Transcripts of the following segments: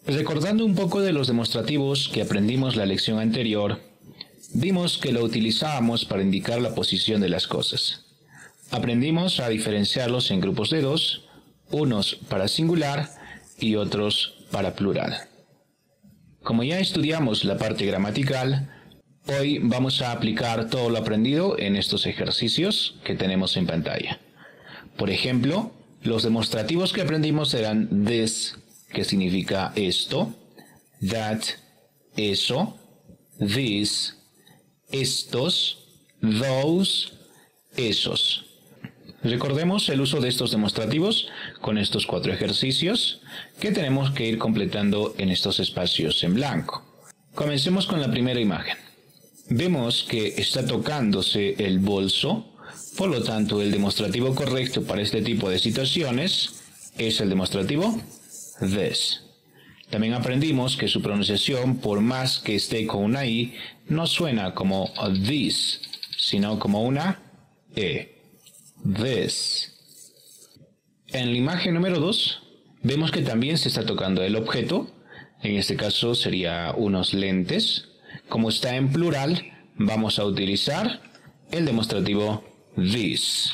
Recordando un poco de los demostrativos que aprendimos la lección anterior, vimos que lo utilizábamos para indicar la posición de las cosas. Aprendimos a diferenciarlos en grupos de dos, unos para singular y otros para plural. Como ya estudiamos la parte gramatical, hoy vamos a aplicar todo lo aprendido en estos ejercicios que tenemos en pantalla. Por ejemplo, los demostrativos que aprendimos eran this, que significa esto, that, eso, this, estos, those, esos. Recordemos el uso de estos demostrativos con estos 4 ejercicios que tenemos que ir completando en estos espacios en blanco. Comencemos con la primera imagen. Vemos que está tocándose el bolso, por lo tanto el demostrativo correcto para este tipo de situaciones es el demostrativo this. También aprendimos que su pronunciación, por más que esté con una i, no suena como this, sino como una e. This. En la imagen número 2, vemos que también se está tocando el objeto. En este caso sería unos lentes. Como está en plural, vamos a utilizar el demostrativo this.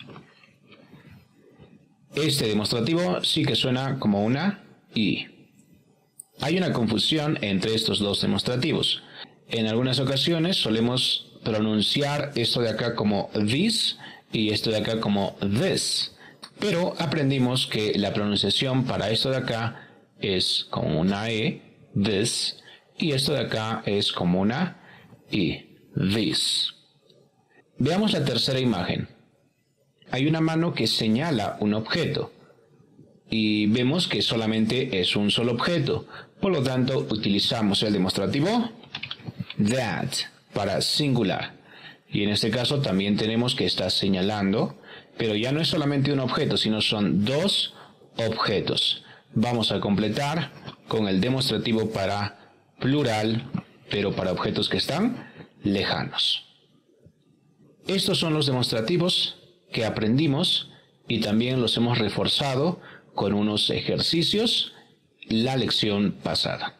Este demostrativo sí que suena como una i. Hay una confusión entre estos dos demostrativos. En algunas ocasiones solemos pronunciar esto de acá como this y esto de acá como this. Pero aprendimos que la pronunciación para esto de acá es como una e, this, y esto de acá es como una i, this. Veamos la tercera imagen. Hay una mano que señala un objeto y vemos que solamente es un solo objeto. Por lo tanto, utilizamos el demostrativo that para singular. Y en este caso también tenemos que está señalando, pero ya no es solamente un objeto, sino son 2 objetos. Vamos a completar con el demostrativo para plural, pero para objetos que están lejanos. Estos son los demostrativos que aprendimos y también los hemos reforzado con unos ejercicios la lección pasada.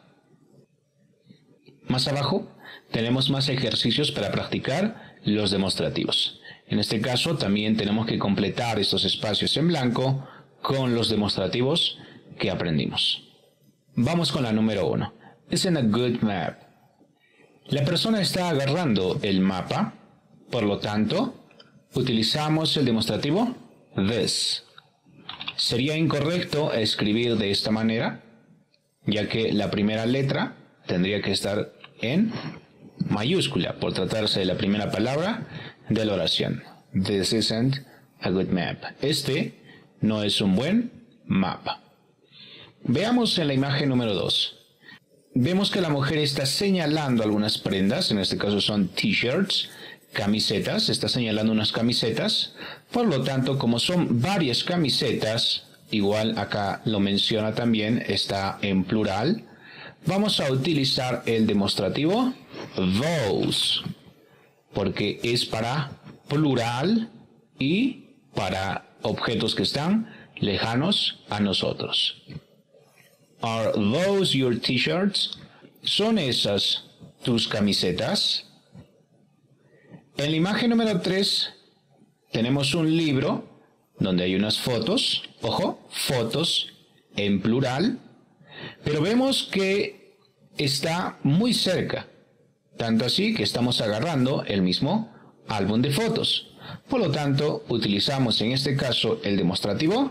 Más abajo tenemos más ejercicios para practicar los demostrativos. En este caso también tenemos que completar estos espacios en blanco con los demostrativos que aprendimos. Vamos con la número 1. Isn't a good map. La persona está agarrando el mapa, por lo tanto, utilizamos el demostrativo this. Sería incorrecto escribir de esta manera, ya que la primera letra tendría que estar en mayúscula, por tratarse de la primera palabra de la oración. This isn't a good map. Este no es un buen mapa. Veamos en la imagen número 2. Vemos que la mujer está señalando algunas prendas, en este caso son t-shirts, camisetas, está señalando unas camisetas. Por lo tanto, como son varias camisetas, igual acá lo menciona también, está en plural, vamos a utilizar el demostrativo those, porque es para plural y para objetos que están lejanos a nosotros. Are those your t-shirts? ¿Son esas tus camisetas? En la imagen número 3 tenemos un libro donde hay unas fotos, ojo, fotos en plural, pero vemos que está muy cerca, tanto así que estamos agarrando el mismo álbum de fotos. Por lo tanto, utilizamos en este caso el demostrativo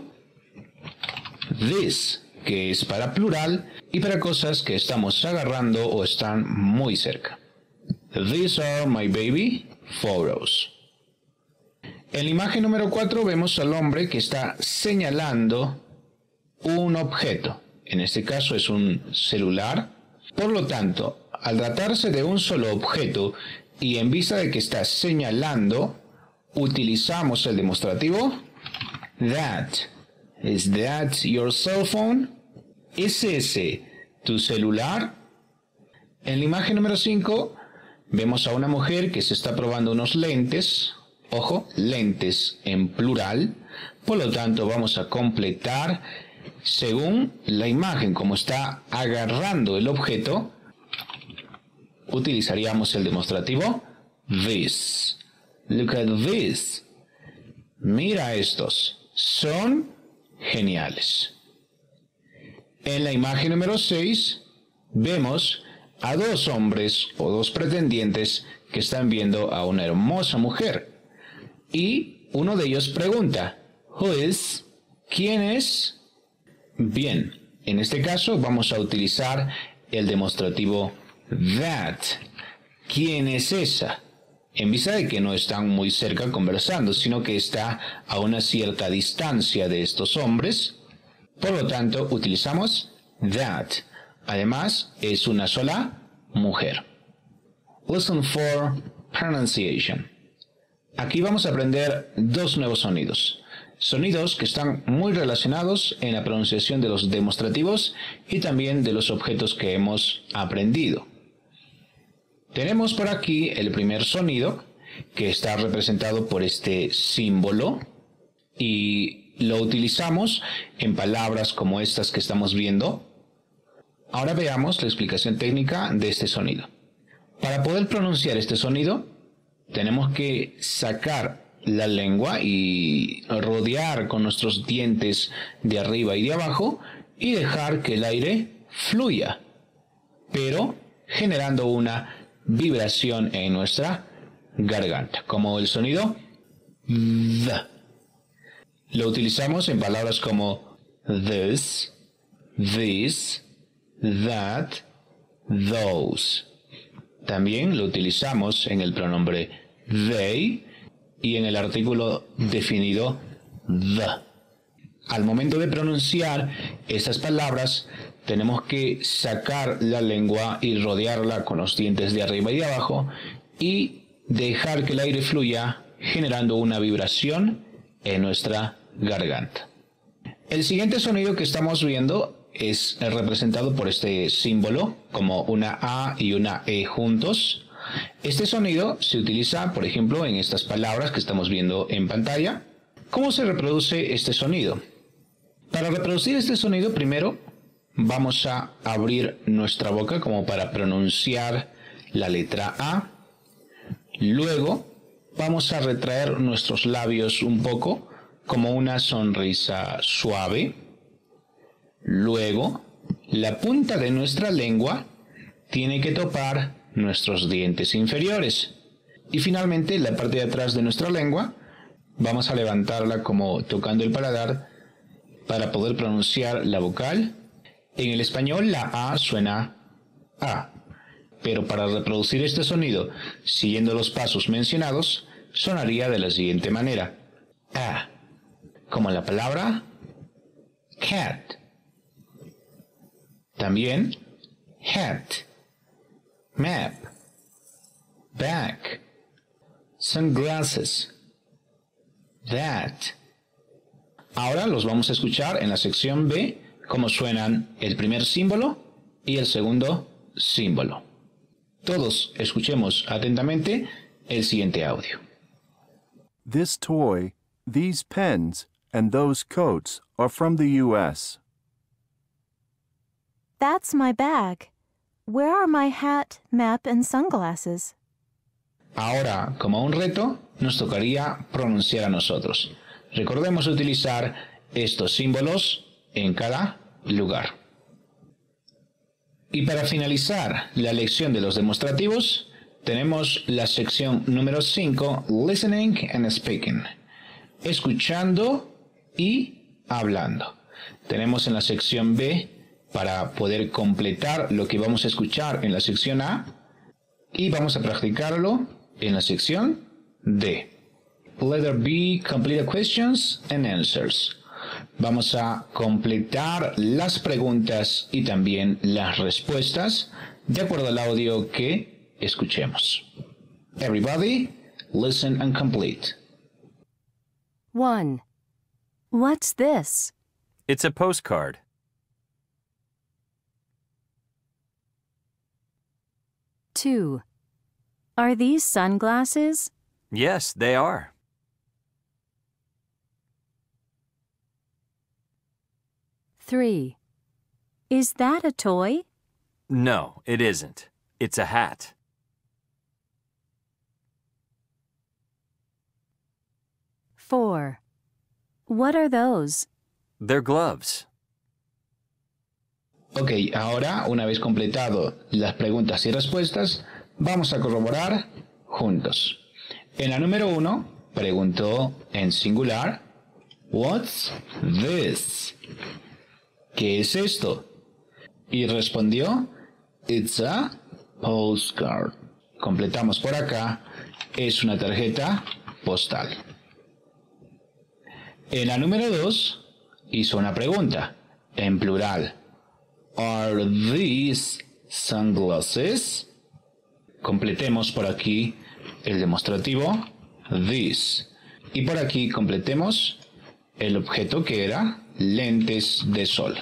this, que es para plural y para cosas que estamos agarrando o están muy cerca. These are my baby photos. En la imagen número 4 vemos al hombre que está señalando un objeto. En este caso es un celular. Por lo tanto, al tratarse de un solo objeto y en vista de que está señalando, utilizamos el demostrativo that. Is that your cell phone? ¿Es ese tu celular? En la imagen número 5 vemos a una mujer que se está probando unos lentes. Ojo, lentes en plural. Por lo tanto, vamos a completar Según la imagen, como está agarrando el objeto, utilizaríamos el demostrativo this. Look at this. Mira estos. Son geniales. En la imagen número 6 vemos a dos hombres o dos pretendientes que están viendo a una hermosa mujer. Y uno de ellos pregunta, Who is? ¿Quién es? Bien, en este caso vamos a utilizar el demostrativo that. ¿Quién es esa? En vista de que no están muy cerca conversando, sino que está a una cierta distancia de estos hombres, por lo tanto utilizamos that. Además, es una sola mujer. Lesson 4, Pronunciation. Aquí vamos a aprender dos nuevos sonidos. Sonidos que están muy relacionados en la pronunciación de los demostrativos y también de los objetos que hemos aprendido. Tenemos por aquí el primer sonido, que está representado por este símbolo, y lo utilizamos en palabras como estas que estamos viendo. Ahora veamos la explicación técnica de este sonido. Para poder pronunciar este sonido, tenemos que sacar la lengua y rodear con nuestros dientes de arriba y de abajo y dejar que el aire fluya, pero generando una vibración en nuestra garganta, como el sonido th. Lo utilizamos en palabras como this, this, that, those. También lo utilizamos en el pronombre they y en el artículo definido the. Al momento de pronunciar estas palabras, tenemos que sacar la lengua y rodearla con los dientes de arriba y de abajo y dejar que el aire fluya, generando una vibración en nuestra garganta. El siguiente sonido que estamos viendo es representado por este símbolo, como una A y una E juntos. Este sonido se utiliza, por ejemplo, en estas palabras que estamos viendo en pantalla. ¿Cómo se reproduce este sonido? Para reproducir este sonido, primero vamos a abrir nuestra boca como para pronunciar la letra A. Luego vamos a retraer nuestros labios un poco, como una sonrisa suave. Luego, la punta de nuestra lengua tiene que topar nuestros dientes inferiores. Y finalmente, la parte de atrás de nuestra lengua, vamos a levantarla como tocando el paladar para poder pronunciar la vocal. En el español, la A suena A. Pero para reproducir este sonido, siguiendo los pasos mencionados, sonaría de la siguiente manera. A. Como la palabra cat. También hat, map, back, sunglasses, that. Ahora los vamos a escuchar en la sección B, cómo suenan el primer símbolo y el segundo símbolo. Todos escuchemos atentamente el siguiente audio. This toy, these pens, and those coats are from the U.S. That's my bag. Where are my hat, map, and sunglasses? Ahora, como un reto, nos tocaría pronunciar a nosotros. Recordemos utilizar estos símbolos en cada lugar. Y para finalizar la lección de los demostrativos, tenemos la sección número 5, Listening and Speaking, escuchando y hablando. Tenemos en la sección B, para poder completar lo que vamos a escuchar en la sección A, y vamos a practicarlo en la sección D. Letter B, complete the questions and answers. Vamos a completar las preguntas y también las respuestas de acuerdo al audio que escuchemos. Everybody, listen and complete. 1. What's this? It's a postcard. 2. Are these sunglasses? Yes, they are. 3. Is that a toy? No, it isn't. It's a hat. 4. What are those? They're gloves. Ok, ahora, una vez completado las preguntas y respuestas, vamos a corroborar juntos. En la número 1, preguntó en singular, What's this? ¿Qué es esto? Y respondió, It's a postcard. Completamos por acá, es una tarjeta postal. En la número 2, hizo una pregunta, en plural. Are these sunglasses? Completemos por aquí el demostrativo, these. Y por aquí completemos el objeto que era lentes de sol.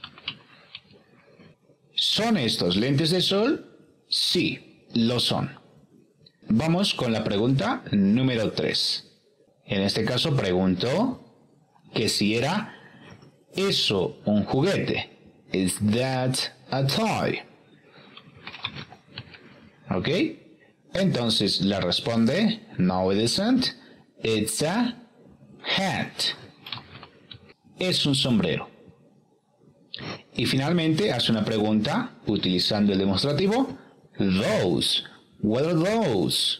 ¿Son estos lentes de sol? Sí, lo son. Vamos con la pregunta número 3. En este caso preguntó que si era eso un juguete. Is that a toy? ¿Ok? Entonces le responde, no it isn't, it's a hat. Es un sombrero. Y finalmente hace una pregunta utilizando el demostrativo, those. What are those?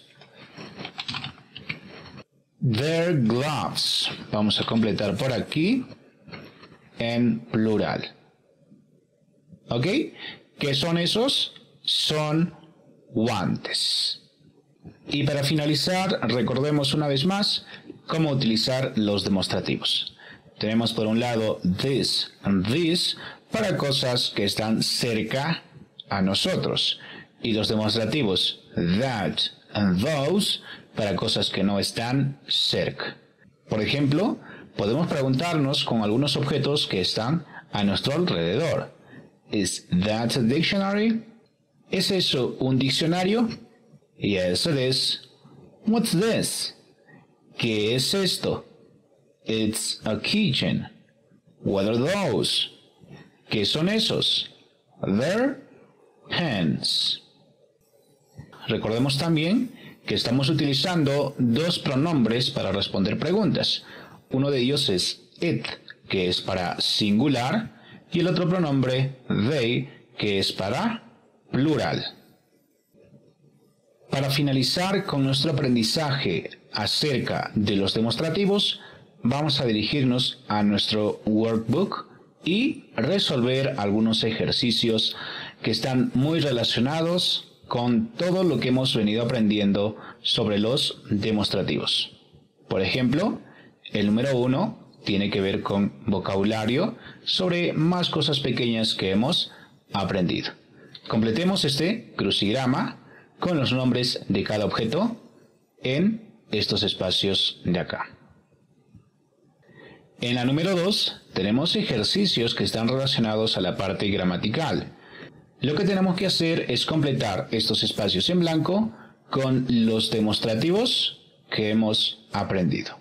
They're gloves. Vamos a completar por aquí en plural. ¿Ok? ¿Qué son esos? Son guantes. Y para finalizar, recordemos una vez más cómo utilizar los demostrativos. Tenemos por un lado this and this para cosas que están cerca a nosotros. Y los demostrativos that and those para cosas que no están cerca. Por ejemplo, podemos preguntarnos con algunos objetos que están a nuestro alrededor. Is that a dictionary? ¿Es eso un diccionario? Yes, it is. What's this? ¿Qué es esto? It's a keychain. What are those? ¿Qué son esos? They're pens. Recordemos también que estamos utilizando dos pronombres para responder preguntas. Uno de ellos es it, que es para singular, y el otro pronombre, they, que es para plural. Para finalizar con nuestro aprendizaje acerca de los demostrativos, vamos a dirigirnos a nuestro workbook y resolver algunos ejercicios que están muy relacionados con todo lo que hemos venido aprendiendo sobre los demostrativos. Por ejemplo, el número 1 tiene que ver con vocabulario sobre más cosas pequeñas que hemos aprendido. Completemos este crucigrama con los nombres de cada objeto en estos espacios de acá. En la número 2 tenemos ejercicios que están relacionados a la parte gramatical. Lo que tenemos que hacer es completar estos espacios en blanco con los demostrativos que hemos aprendido.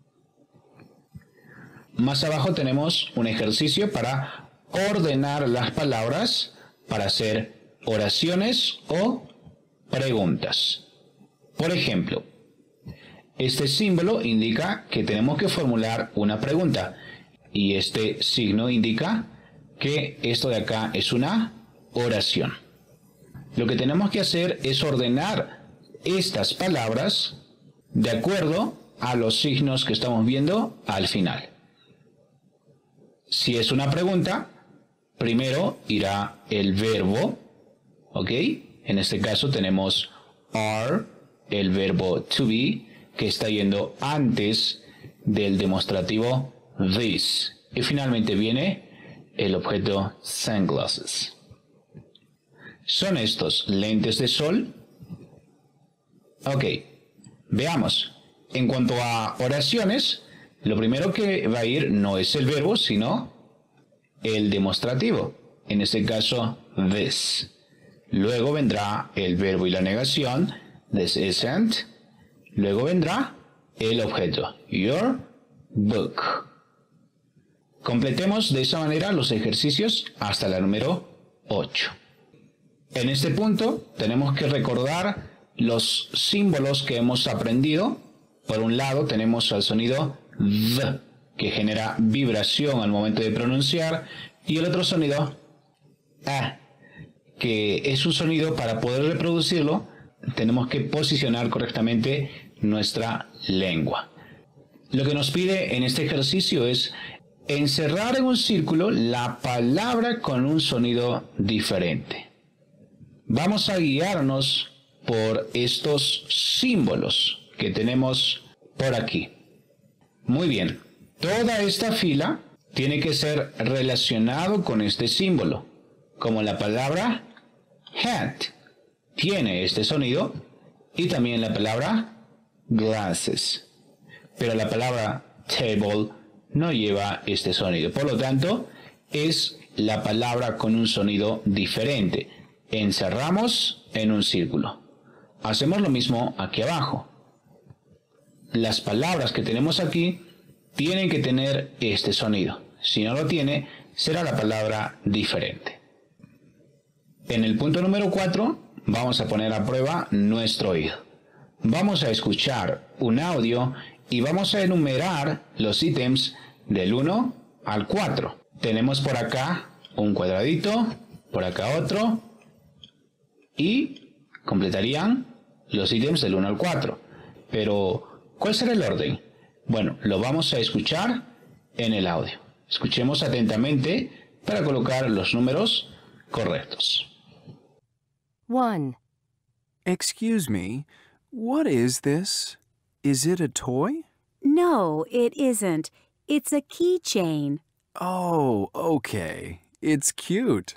Más abajo tenemos un ejercicio para ordenar las palabras para hacer oraciones o preguntas. Por ejemplo, este símbolo indica que tenemos que formular una pregunta y este signo indica que esto de acá es una oración. Lo que tenemos que hacer es ordenar estas palabras de acuerdo a los signos que estamos viendo al final. Si es una pregunta, primero irá el verbo, ¿ok? En este caso tenemos are, el verbo to be, que está yendo antes del demostrativo this. Y finalmente viene el objeto sunglasses. ¿Son estos lentes de sol? Ok, veamos. En cuanto a oraciones, lo primero que va a ir no es el verbo, sino el demostrativo. En este caso, this. Luego vendrá el verbo y la negación, this isn't. Luego vendrá el objeto, your book. Completemos de esa manera los ejercicios hasta la número 8. En este punto tenemos que recordar los símbolos que hemos aprendido. Por un lado tenemos el sonido V, que genera vibración al momento de pronunciar, y el otro sonido A, que es un sonido para poder reproducirlo, tenemos que posicionar correctamente nuestra lengua. Lo que nos pide en este ejercicio es encerrar en un círculo la palabra con un sonido diferente. Vamos a guiarnos por estos símbolos que tenemos por aquí. Muy bien, toda esta fila tiene que ser relacionado con este símbolo, como la palabra hat tiene este sonido y también la palabra glasses. Pero la palabra table no lleva este sonido. Por lo tanto, es la palabra con un sonido diferente. Encerramos en un círculo. Hacemos lo mismo aquí abajo. Las palabras que tenemos aquí tienen que tener este sonido. Si no lo tiene, será la palabra diferente. En el punto número 4, vamos a poner a prueba nuestro oído. Vamos a escuchar un audio y vamos a enumerar los ítems del 1 al 4. Tenemos por acá un cuadradito, por acá otro, y completarían los ítems del 1 al 4. Pero, ¿cuál será el orden? Bueno, lo vamos a escuchar en el audio. Escuchemos atentamente para colocar los números correctos. 1, Excuse me, what is this? Is it a toy? No, it isn't. It's a keychain. Oh, okay. It's cute.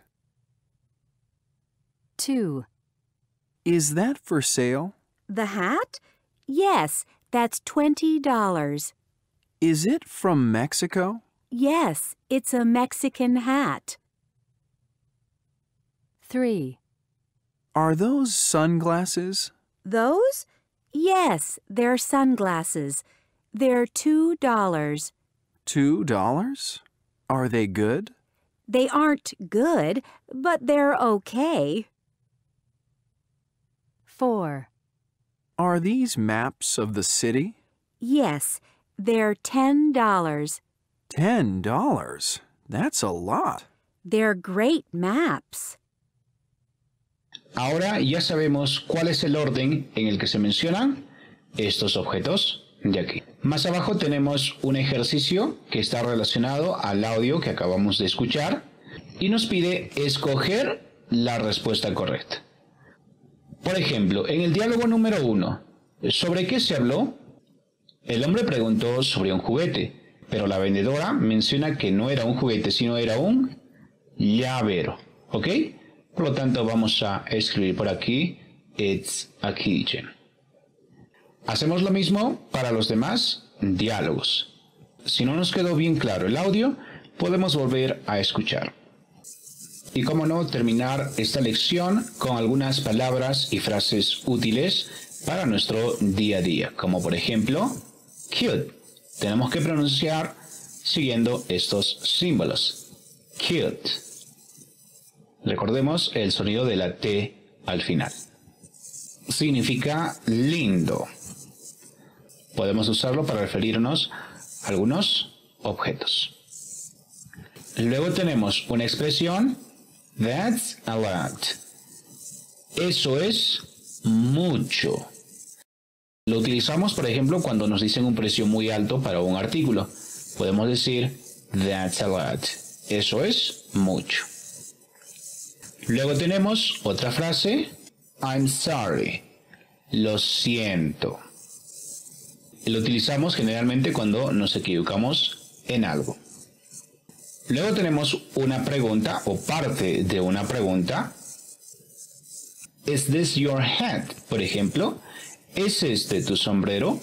2. Is that for sale? The hat? Yes, that's $20. Is it from Mexico? Yes, it's a Mexican hat. 3. Are those sunglasses? Those? Yes, they're sunglasses. They're $2. $2? Are they good? They aren't good, but they're okay. 4. Are these maps of the city? Yes, they're $10. $10? That's a lot. They're great maps. Ahora ya sabemos cuál es el orden en el que se mencionan estos objetos de aquí. Más abajo tenemos un ejercicio que está relacionado al audio que acabamos de escuchar y nos pide escoger la respuesta correcta. Por ejemplo, en el diálogo número 1, ¿sobre qué se habló? El hombre preguntó sobre un juguete, pero la vendedora menciona que no era un juguete, sino era un llavero, ¿ok? Por lo tanto, vamos a escribir por aquí, it's a keychain. Hacemos lo mismo para los demás diálogos. Si no nos quedó bien claro el audio, podemos volver a escuchar. Y cómo no, terminar esta lección con algunas palabras y frases útiles para nuestro día a día, como por ejemplo, cute. Tenemos que pronunciar siguiendo estos símbolos. Cute. Recordemos el sonido de la T al final. Significa lindo. Podemos usarlo para referirnos a algunos objetos. Luego tenemos una expresión, that's a lot. Eso es mucho. Lo utilizamos, por ejemplo, cuando nos dicen un precio muy alto para un artículo. Podemos decir, that's a lot. Eso es mucho. Luego tenemos otra frase, I'm sorry. Lo siento. Lo utilizamos generalmente cuando nos equivocamos en algo. Luego tenemos una pregunta o parte de una pregunta. Is this your hat? Por ejemplo, ¿es este tu sombrero?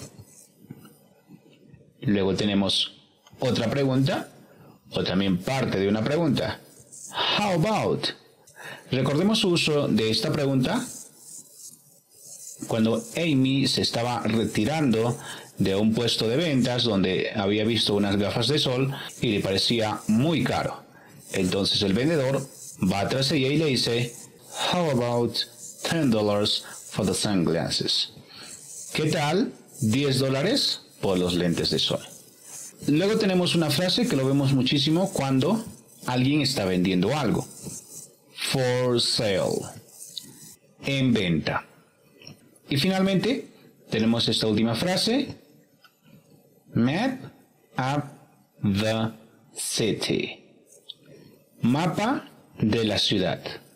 Luego tenemos otra pregunta o también parte de una pregunta. How about? Recordemos su uso de esta pregunta cuando Amy se estaba retirando de un puesto de ventas donde había visto unas gafas de sol y le parecía muy caro. Entonces el vendedor va tras ella y le dice, "How about $10 for the sunglasses?" ¿Qué tal $10 por los lentes de sol? Luego tenemos una frase que lo vemos muchísimo cuando alguien está vendiendo algo. For sale. En venta. Y finalmente tenemos esta última frase. Map of the city. Mapa de la ciudad.